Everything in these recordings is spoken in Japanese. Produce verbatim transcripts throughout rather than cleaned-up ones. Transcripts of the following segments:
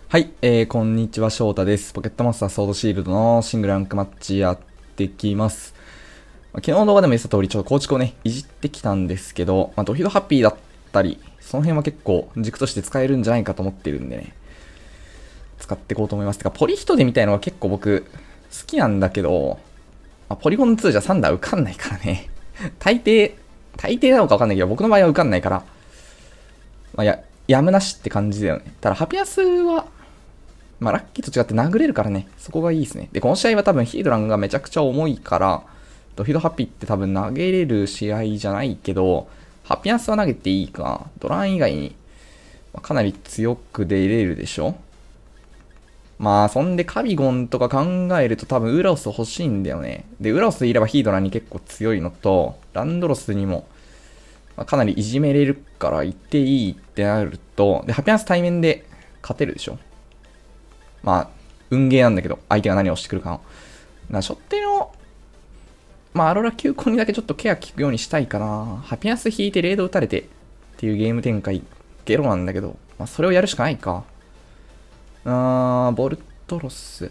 はい、えー、こんにちは、翔太です。ポケットモンスターソードシールドのシングルランクマッチやってきます。まあ、昨日の動画でも言ってた通り、ちょっと構築をね、いじってきたんですけど、まあ、ドヒドハッピーだったり、その辺は結構軸として使えるんじゃないかと思ってるんでね、使っていこうと思います。てか、ポリヒトデみたいのは結構僕、好きなんだけど、まあ、ポリゴンツーじゃサンダー受かんないからね。大抵、大抵なのかわかんないけど、僕の場合は受かんないから、まあ、や、やむなしって感じだよね。ただ、ハピアスは、まあ、ラッキーと違って殴れるからね、そこがいいですね。で、この試合は多分ヒードランがめちゃくちゃ重いから、ドヒドハッピーって多分投げれる試合じゃないけど、ハピアスは投げていいか。ドラン以外に、まあ、かなり強く出れるでしょ。まあ、そんでカビゴンとか考えると多分ウラオス欲しいんだよね。で、ウラオスいればヒードランに結構強いのと、ランドロスにも、まあ、かなりいじめれるから行っていいってなると、で、ハピアス対面で勝てるでしょ。まあ、運ゲーなんだけど、相手が何をしてくるかの。な、初手の、まあ、アロラ球根にだけちょっとケア効くようにしたいかな。ハピアス引いてレード打たれてっていうゲーム展開、ゲロなんだけど、まあ、それをやるしかないか。あー、ボルトロス。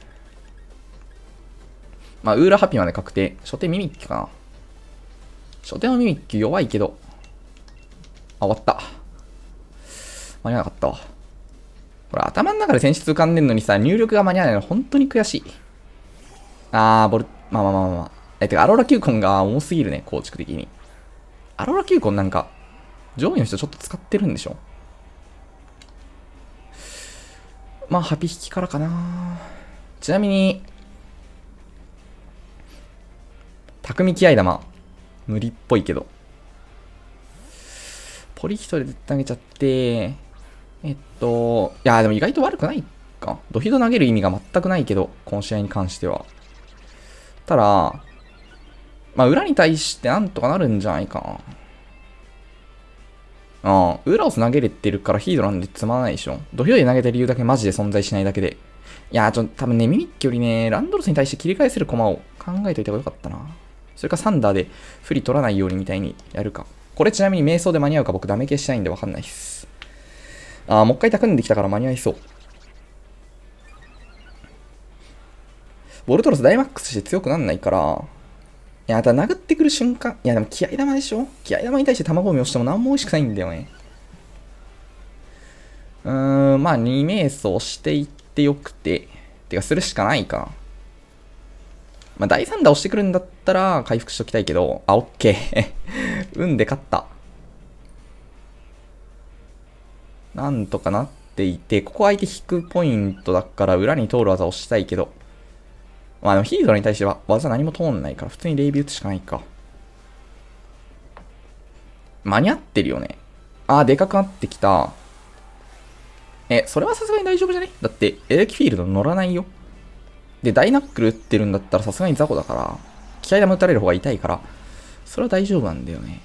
まあ、ウーラハピまで確定。初手ミミッキュかな。初手のミミッキュ弱いけど。あ、終わった。間に合わなかったわ。これ頭の中で選出浮かんでんのにさ、入力が間に合わないの本当に悔しい。あー、ボル、まあまあまあまあ。え、てか、アローラ球根が重すぎるね、構築的に。アローラ球根なんか、上位の人ちょっと使ってるんでしょ。まあ、ハピ引きからかな。ちなみに、匠気合玉、無理っぽいけど。ポリヒトで投げちゃって、えっと、いや、でも意外と悪くないか。ドヒド投げる意味が全くないけど、この試合に関しては。ただ、まあ、裏に対してなんとかなるんじゃないかな。ああ、裏を投げれてるからヒードなんでつまらないでしょ。ドヒドで投げた理由だけマジで存在しないだけで。いやー、ちょっと多分ね、ミミッキよりね、ランドロスに対して切り返せる駒を考えといた方がよかったな。それかサンダーで不利取らないようにみたいにやるか。これちなみに瞑想で間に合うか僕ダメ消したいんでわかんないっす。ああ、もう一回匠んできたから間に合いそう。ボルトロスダイマックスして強くなんないから、いや、ただ殴ってくる瞬間、いやでも気合玉でしょ。気合玉に対して卵を押しても何も美味しくないんだよね。うーん、まあに瞑想していってよくて、てかするしかないかな。まあ、第三打押してくるんだったら回復しときたいけど、あ、オッケー。運で勝った。なんとかなっていて、ここ相手引くポイントだから裏に通る技を押したいけど、まあでもヒードラに対しては技何も通んないから普通にレイビュー打つしかないか。間に合ってるよね。あー、でかくなってきた。え、それはさすがに大丈夫じゃね？だって、エレキフィールド乗らないよ。で、ダイナックル打ってるんだったらさすがに雑魚だから、気合玉打たれる方が痛いから、それは大丈夫なんだよね。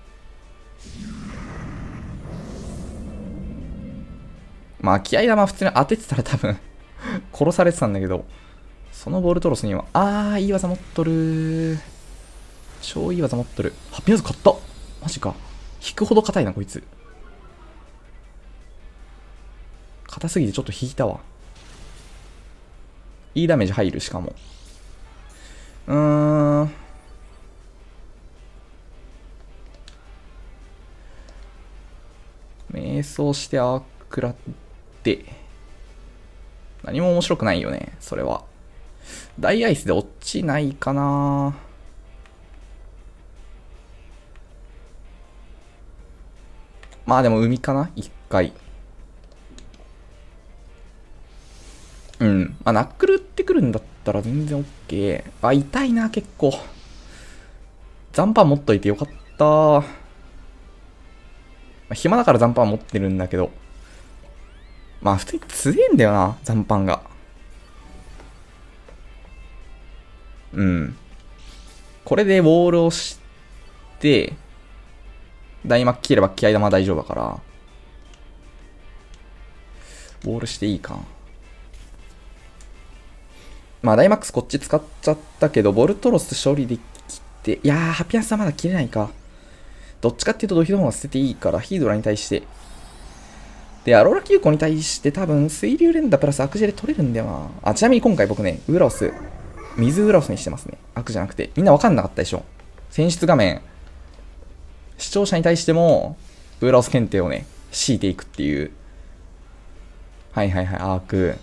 まあ、気合玉普通に当ててたら多分殺されてたんだけど、そのボルトロスには、あー、いい技持っとる。超いい技持っとる。ハッピーナーズ買った。マジか。引くほど硬いな、こいつ。硬すぎてちょっと引いたわ。いいダメージ入る、しかも。うーん。瞑想してあーくらって。何も面白くないよね、それは。大アイスで落ちないかな。まあでも海かな一回。うん。まあナックル打ってくるんだったら全然 OK。あ、痛いな、結構。残飯持っといてよかった。まあ、暇だから残飯持ってるんだけど。まあ普通に強えんだよな、残飯が。うん。これでウォールをして、ダイマック切れば気合玉大丈夫だから、ウォールしていいか。まあダイマックスこっち使っちゃったけど、ボルトロス処理できて、いやー、ハピアスはまだ切れないか。どっちかっていうとドヒドの方が捨てていいから、ヒードラに対して、 で、アローラきゅうこに対して多分、水流連打プラスアクジェで取れるんだよな。あ、ちなみに今回僕ね、ウーラオス、水ウーラオスにしてますね。アクじゃなくて。みんなわかんなかったでしょ。選出画面、視聴者に対しても、ウーラオス検定をね、強いていくっていう。はいはいはい、アーク。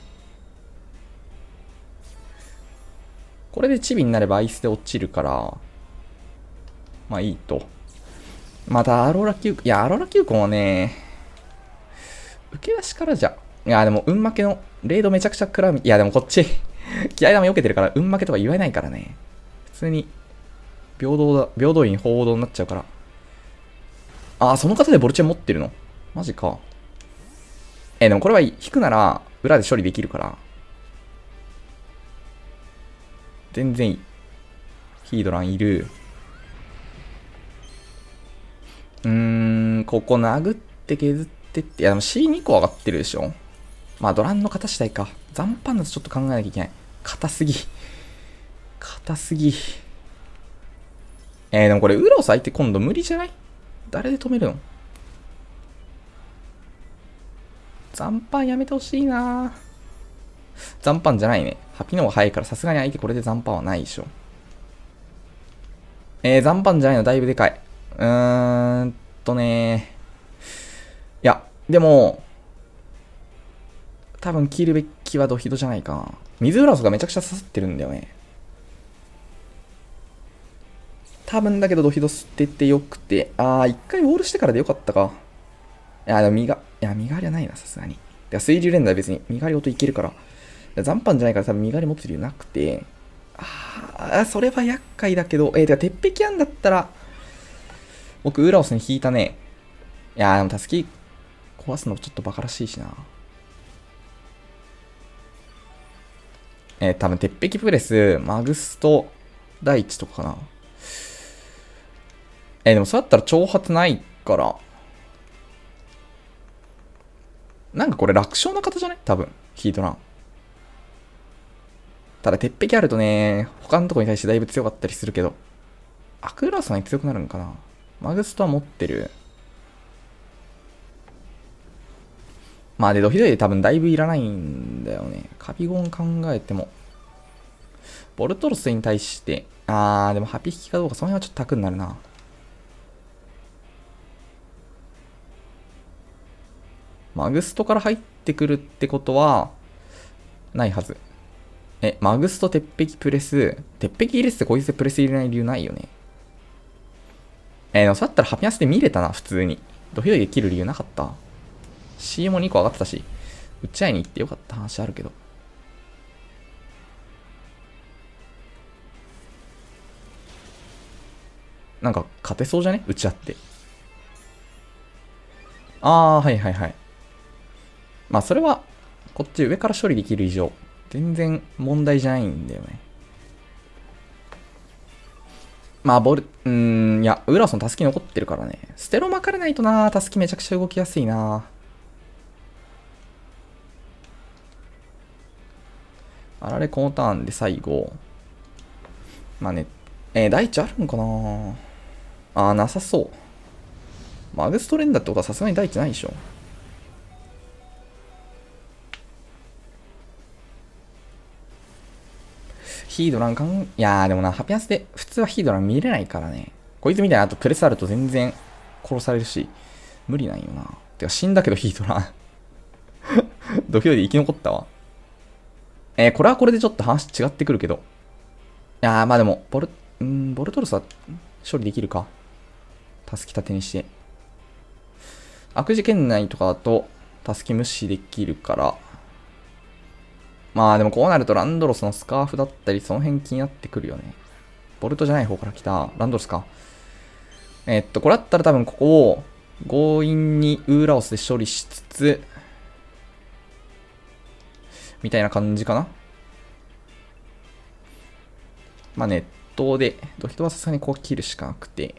これでチビになればアイスで落ちるから、まあいいと。またアローラきゅう、いや、アローラきゅうこもね、受け出しからじゃ。いや、でも、運負けの、レイドめちゃくちゃ食らう。いや、でもこっち、気合玉避けてるから、運負けとか言えないからね。普通に、平等だ、平等院報道になっちゃうから。あー、その方でボルチェン持ってるのマジか。えー、でもこれは引くなら、裏で処理できるから。全然いい。ヒードランいる。うーん、ここ殴って削ってって、いやでも シーに 個上がってるでしょ。まあドランの型次第か。残飯だとちょっと考えなきゃいけない。硬すぎ。硬すぎ。えー、でもこれ、ウロス相手今度無理じゃない？誰で止めるの？残飯やめてほしいな。残飯じゃないね。ハピの方が早いからさすがに相手これで残飯はないでしょ。えー、残飯じゃないのだいぶでかい。うーんとねいや、でも、多分切るべきはドヒドじゃないかな。水ウラスがめちゃくちゃ刺さってるんだよね。多分だけどドヒド捨ててよくて、あー、一回ウォールしてからでよかったか。いや、でも身が、いや、身がありはないな、さすがに。いや、水流連打は別に身がありごといけるから。残飯じゃないから多分身があり持ってるよなくて。あー、それは厄介だけど、えー、てか、鉄壁あんだったら、僕、ウラオスに引いたね。いやー、でも、たすき壊すのちょっとバカらしいしな。えー、多分、鉄壁プレス、マグスト、第一とかかな。えー、でも、そうやったら挑発ないから。なんかこれ楽勝な方じゃない？多分、ヒートラン。ただ、鉄壁あるとね、他のとこに対してだいぶ強かったりするけど。アクーラーソンに強くなるんかな。マグストは持ってる。まあで、ドヒドイで多分だいぶいらないんだよね。カビゴン考えても。ボルトロスに対して、あー、でもハピ引きかどうか、その辺はちょっとタクになるな。マグストから入ってくるってことは、ないはず。え、マグスト鉄壁プレス、鉄壁入れててこいつでプレス入れない理由ないよね。えー、でもそうやったらハピアスで見れたな、普通に。ドヒドイで切る理由なかった。シー もにこ上がってたし、打ち合いに行ってよかった話あるけど。なんか勝てそうじゃね？打ち合って。あー、はいはいはい。まあそれは、こっち上から処理できる以上、全然問題じゃないんだよね。まあボル、うーん、いや、ウラソンタスキ残ってるからね。ステロ巻かれないとな、タスキめちゃくちゃ動きやすいな。あられこのターンで最後。まあね、えー、第一あるんかなあー、なさそう。マグストレンダーってことはさすがに第一ないでしょ。ヒードランかん、いやーでもな、ハピアスで普通はヒードラン見れないからね。こいつみたいなあとプレスあると全然殺されるし、無理なんよな。てか死んだけどヒードラン。土俵で生き残ったわ。えー、これはこれでちょっと話違ってくるけど。いやーまあでも、ボル、んーボルトルスは処理できるか。タスキ立てにして。悪事圏内とかだと、タスキ無視できるから。まあでもこうなるとランドロスのスカーフだったり、その辺気になってくるよね。ボルトじゃない方から来た。ランドロスか。えー、っと、これだったら多分ここを強引にウーラオスで処理しつつ、みたいな感じかな。まあ熱湯で、ドヒトはさすがにこう切るしかなくて。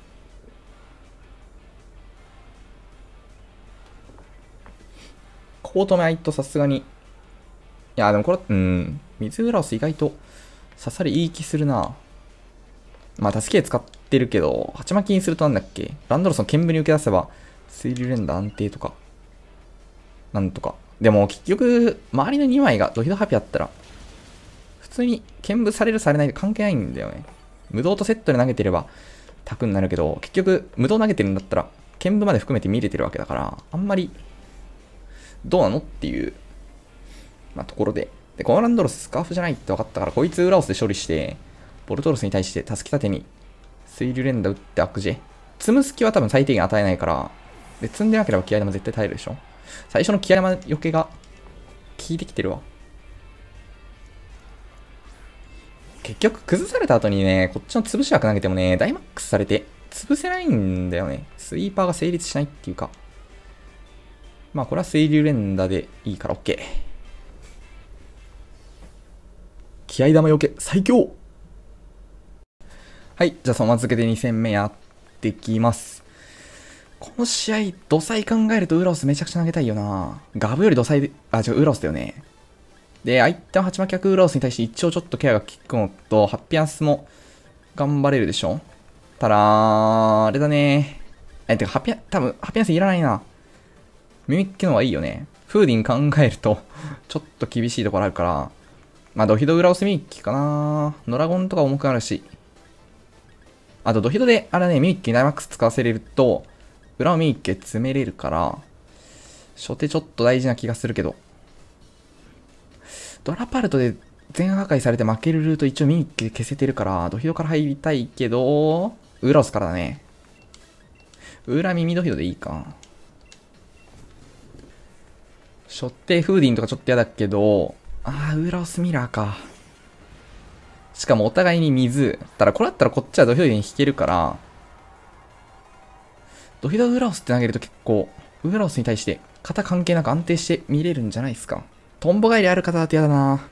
ここ止めないとさすがに。いや、でもこれ、うん、水ウラオス意外と刺さりいい気するな。まあ、助け使ってるけど、鉢巻きにするとなんだっけ？ランドロスの剣舞に受け出せば、水流連打安定とか。 なんとか。でも結局、周りのにまいがドヒドハピだったら、普通に剣舞されるされないで関係ないんだよね。無道とセットで投げてれば、タクになるけど、結局、無道投げてるんだったら、剣舞まで含めて見れてるわけだから、あんまり、どうなのっていう、まあ、ところで。で、コーランドロススカーフじゃないって分かったから、こいつ裏オスで処理して、ボルトロスに対して助け盾に、水流連打打ってアクジェ。積む隙は多分最低限与えないから、で、積んでなければ気合玉絶対耐えるでしょ。最初の気合玉余計が、効いてきてるわ。結局、崩された後にね、こっちの潰し枠投げてもね、ダイマックスされて、潰せないんだよね。スイーパーが成立しないっていうか。まあ、これは水流連打でいいから OK。気合玉よけ、最強。はい、じゃあその続けてに戦目やってきます。この試合、ドサイ考えるとウラオスめちゃくちゃ投げたいよな。ガブよりドサイで、あ、違う、ウラオスだよね。で、相手のハチマキ役ウラオスに対して一応ちょっとケアが効くのと、ハッピアンスも頑張れるでしょ。ただ、あれだね。え、てか、ハッピアン、多分、ハッピアンスいらないな。ミミッキの方がいいよね。フーディン考えると、ちょっと厳しいところあるから、まあ、ドヒドウラオスミミッキかな。ノラゴンとか重くなるし。あと、ドヒドで、あれね、ミミッキにダイマックス使わせれると、裏をミミッキで詰めれるから、初手ちょっと大事な気がするけど。ドラパルトで全破壊されて負けるルート一応ミミッキで消せてるから、ドヒドから入りたいけど、ウラオスからだね。裏耳ドヒドでいいか。初手フーディンとかちょっと嫌だけど、あー、ウラオスミラーか。しかもお互いに水。ただこれだったらこっちはドヒドに引けるから、ドヒドウラオスって投げると結構、ウラオスに対して型関係なく安定して見れるんじゃないですか。トンボ帰りある方だと嫌だな。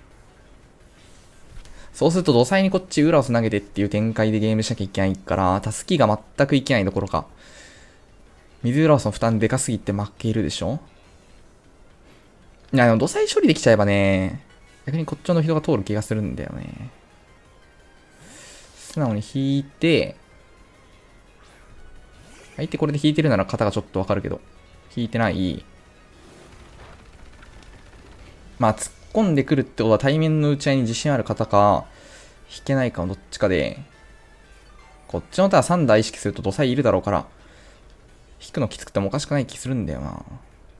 そうすると土彩にこっちウラオス投げてっていう展開でゲームしなきゃいけないから、タスキが全くいけないどころか、水ウラオスの負担でかすぎて負けるでしょ。いや、でも土彩処理できちゃえばね、逆にこっちの人が通る気がするんだよね。素直に引いて、相手これで引いてるなら型がちょっとわかるけど、引いてない。まあ、突っ込んでくるってことは対面の打ち合いに自信ある方か、引けないかのどっちかで、こっちの手はさん打意識すると土彩いるだろうから、引くのきつくてもおかしくない気するんだよな。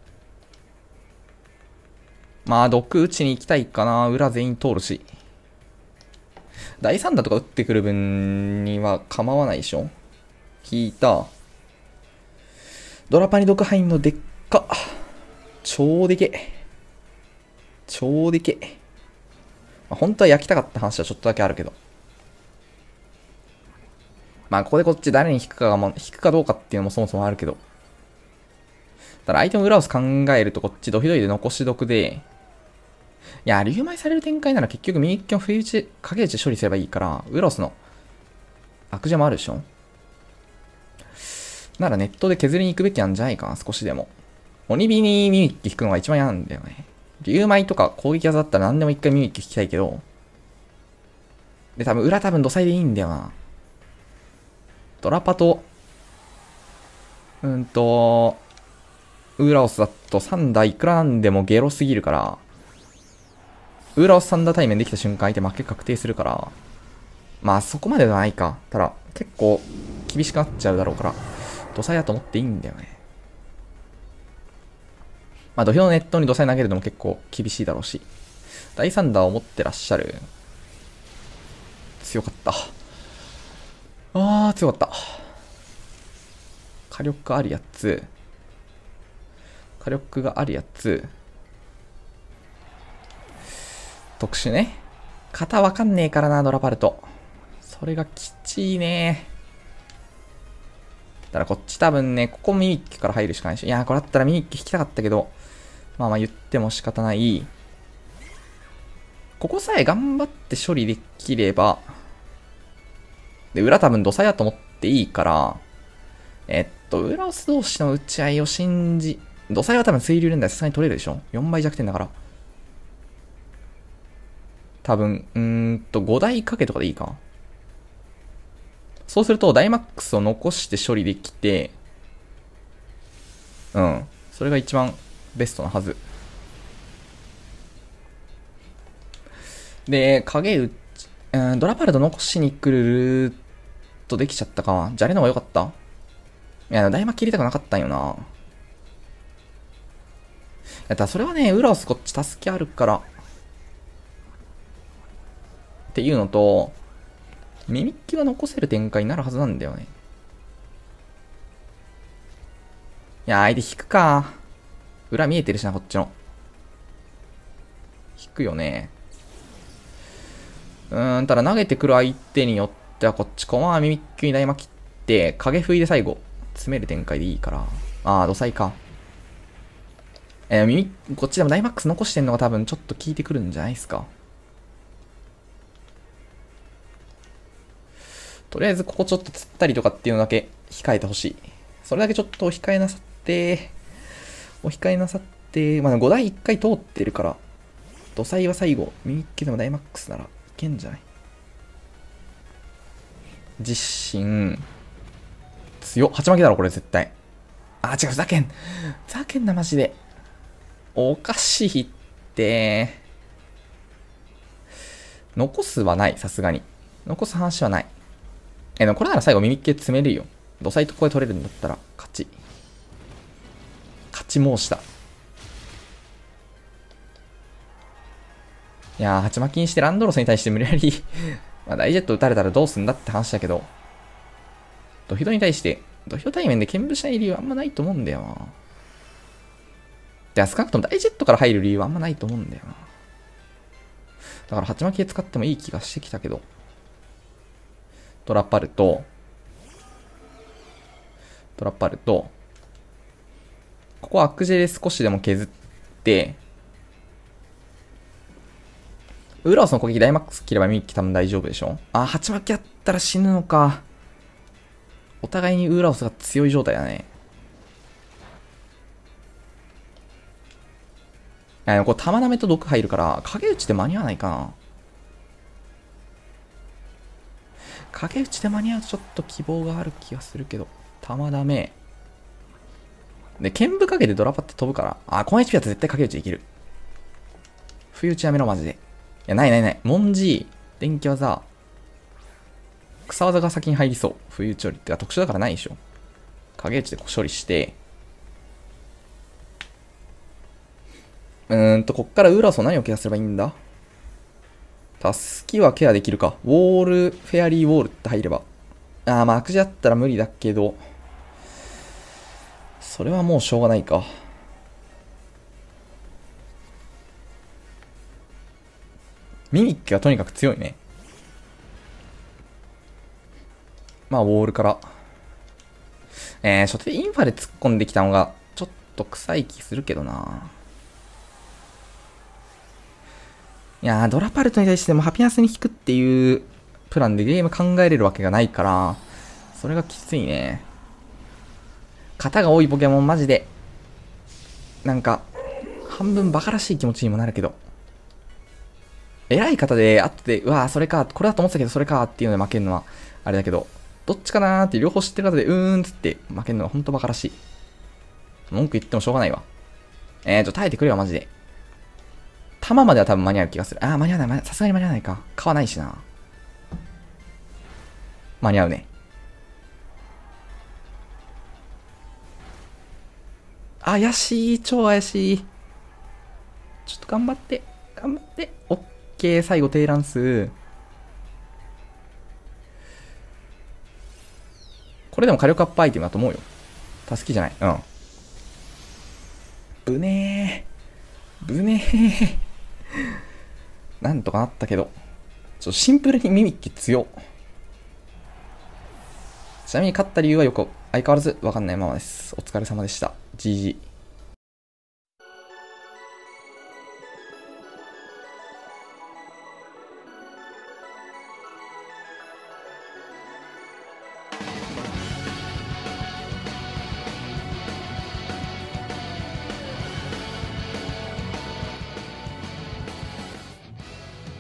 まあ、毒打ちに行きたいかな。裏全員通るし。だいさん打とか打ってくる分には構わないでしょ。引いた。ドラパに毒入んのでっか。超でけ。超でけ。まあ、本当は焼きたかった話はちょっとだけあるけど。まあ、ここでこっち誰に引くかがも、引くかどうかっていうのもそもそもあるけど。ただ相手の裏を考えるとこっちドヒドイで残し毒で、いや、竜舞される展開なら結局右利きの不意打ち、影打ち処理すればいいから、ウロスの悪邪もあるでしょ。ならネットで削りに行くべきなんじゃないかな、少しでも。鬼火にミミッキ引くのが一番嫌なんだよね。竜舞とか攻撃技だったら何でも一回ミミッキ引きたいけど。で、多分裏多分土彩でいいんだよな。ドラパと、うんと、ウーラオスだとさん打いくらなんでもゲロすぎるから、ウーラオスさん打対面できた瞬間相手負け確定するから、まあそこまでではないか。ただ結構厳しくなっちゃうだろうから、土彩だと思っていいんだよね。まあ土俵のネットに土彩投げるのも結構厳しいだろうし、だいさん打を持ってらっしゃる。強かった。あー、強かった。火力あるやつ。火力があるやつ。特殊ね。型わかんねえからな、ドラパルト。それがきちいね。だからこっち多分ね、ここミミッキから入るしかないし。いやー、これだったらミミッキ引きたかったけど、まあまあ言っても仕方ない。ここさえ頑張って処理できれば、で、裏多分土佐やと思っていいから、えっと、裏オス同士の打ち合いを信じ、土佐は多分水流連打でさすがに取れるでしょ ?よん 倍弱点だから。多分、うーんと、ご台かけとかでいいか。そうすると、ダイマックスを残して処理できて、うん。それが一番ベストなはず。で、影打ち、うん、ドラパルト残しに来るルートできちゃったか。じゃああれの方が良かった？いや、大魔切りたくなかったんよな。やったらそれはね、ウラオスこっち助けあるから。っていうのと、ミミッキは残せる展開になるはずなんだよね。いや、相手引くか。裏見えてるしな、こっちの。引くよね。うーん、ただ投げてくる相手によってはこっちこまあミミッキに大魔切って、影吹いで最後、詰める展開でいいから。あー、土彩か。えー、ミミこっちでもダイマックス残してんのが多分ちょっと効いてくるんじゃないですか。とりあえずここちょっと釣ったりとかっていうのだけ控えてほしい。それだけちょっとお控えなさって、お控えなさって、まあごだいいっかい通ってるから、土彩は最後、ミミッキでもダイマックスならいけんじゃない？実心、強っ。鉢巻きだろこれ絶対。あ、違う、ふざけん。ふざけんなマジで。おかしいって。残すはない、さすがに。残す話はない。え、でもこれなら最後ミミッキ詰めるよ。土彩とここで取れるんだったら、勝ち。勝ち申した。いやー、鉢巻きにしてランドロスに対して無理やりまあ大ジェット撃たれたらどうすんだって話だけど、ドヒドに対して、ドヒド対面で剣舞しない理由はあんまないと思うんだよな。で、少なくとも大ジェットから入る理由はあんまないと思うんだよな。だから鉢巻きで使ってもいい気がしてきたけど。トラパルと、トラパルと、ここアクジェで少しでも削って、ウラオスの攻撃ダイマックス切ればミミッキ多分大丈夫でしょ。あ、鉢巻きあったら死ぬのか。お互いにウラオスが強い状態だね。いや、これ玉なめと毒入るから、影打ちで間に合わないかな。影打ちで間に合うとちょっと希望がある気がするけど。玉ダメ。で、剣舞影でドラパって飛ぶから。あ、この エイチピー だと絶対影打ちできる。冬打ちやめろ、マジで。いや、ないないない。文字、電気技、草技が先に入りそう。冬打ちより。ってか特殊だからないでしょ。影打ちで処理して、うーんと、こっからウラソ何をケアすればいいんだ？タスキはケアできるか。ウォール、フェアリーウォールって入れば。あー、まあ、悪事あったら無理だけど、それはもうしょうがないか。ミミッキはとにかく強いね。まあ、ウォールから。えー、初手インファで突っ込んできたのが、ちょっと臭い気するけどな。いやー、ドラパルトに対してもハピナスに引くっていうプランでゲーム考えれるわけがないから、それがきついね。型が多いポケモンマジで、なんか、半分バカらしい気持ちにもなるけど、偉い方で、あって、うわー、それか、これだと思ってたけど、それかっていうので負けるのは、あれだけど、どっちかなーって両方知ってる方で、うーんつって負けるのはほんとバカらしい。文句言ってもしょうがないわ。えー、ちょ、耐えてくれよ、マジで。弾までは多分間に合う気がする。あー、間に合わない。さすがに間に合わないか。買わないしな。間に合うね。怪しい。超怪しい。ちょっと頑張って。頑張って。オッケー。最後、低乱数。これでも火力アップアイテムだと思うよ。たすきじゃない。うん。ぶねー。ぶねー。なんとかなったけど。ちょシンプルにミミッキ強。ちなみに勝った理由はよく相変わらずわかんないままです。お疲れ様でした。ジージー。